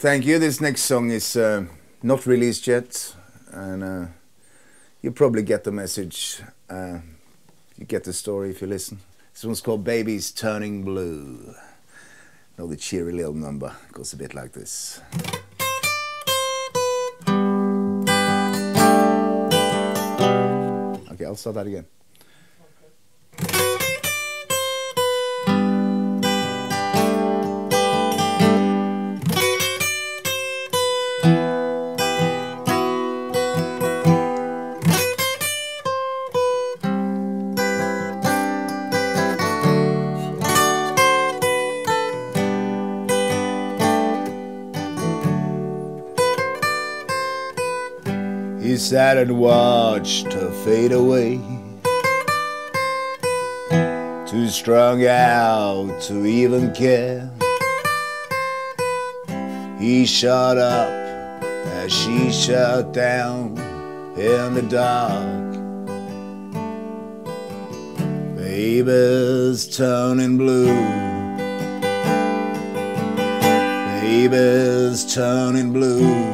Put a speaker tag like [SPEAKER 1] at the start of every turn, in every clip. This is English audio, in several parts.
[SPEAKER 1] Thank you. This next song is not released yet, and you probably get the message. You get the story if you listen. This one's called Baby's Turning Blue. Another cheery little number. It goes a bit like this. Okay, I'll start that again. He sat and watched her fade away, too strung out to even care. He shut up as she shut down in the dark. Baby's turning blue. Baby's turning blue.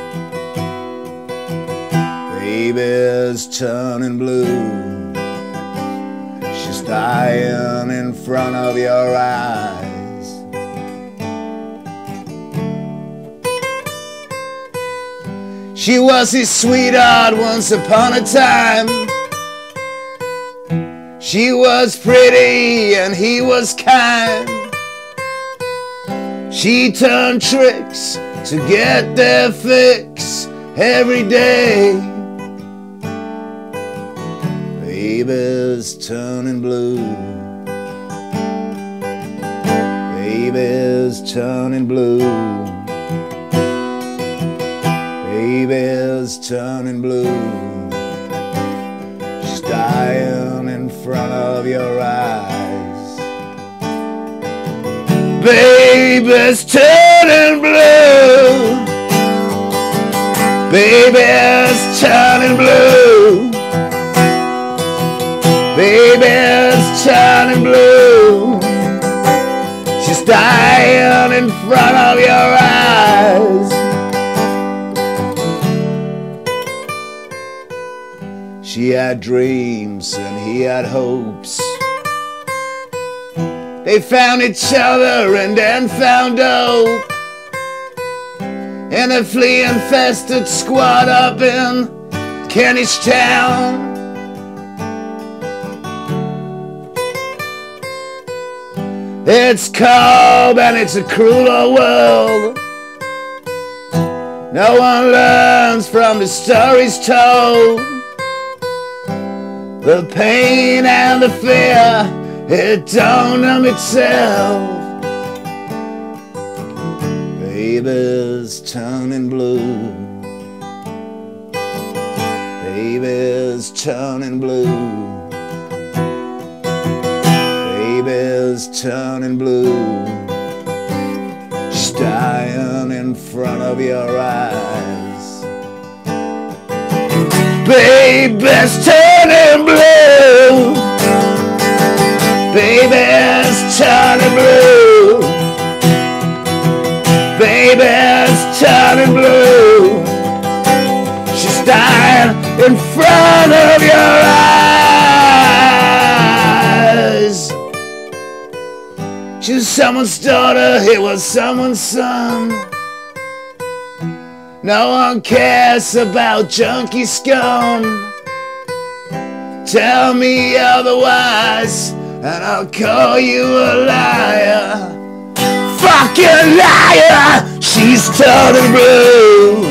[SPEAKER 1] Baby's turning blue. She's dying in front of your eyes. She was his sweetheart once upon a time. She was pretty and he was kind. She turned tricks to get their fix every day. Baby's turning blue. Baby's turning blue. Baby's turning blue. She's dying in front of your eyes. Baby's turning blue. Baby's turning blue. Baby's turning blue. She's dying in front of your eyes. She had dreams and he had hopes. They found each other and then found hope in a flea-infested squad up in Kentish Town. It's cold and it's a crueler world. No one learns from the stories told. The pain and the fear, it don't numb itself. Baby's turning blue. Baby's turning blue. Baby's turning blue. She's dying in front of your eyes. Baby's turning blue. Baby's turning blue. Baby's turning blue. She's dying in front of your eyes. She was someone's daughter, he was someone's son. No one cares about junkie scum. Tell me otherwise and I'll call you a liar. Fucking liar! She's turning blue.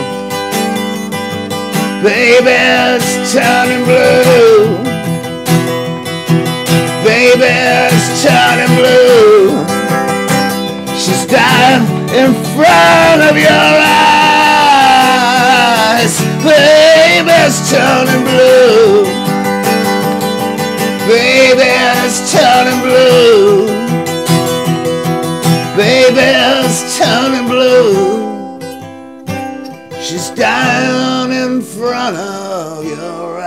[SPEAKER 1] Baby's turning blue. Baby's turning blue. She's dying in front of your eyes. Baby's turning blue. Baby's turning blue. Baby's turning blue. She's dying in front of your eyes.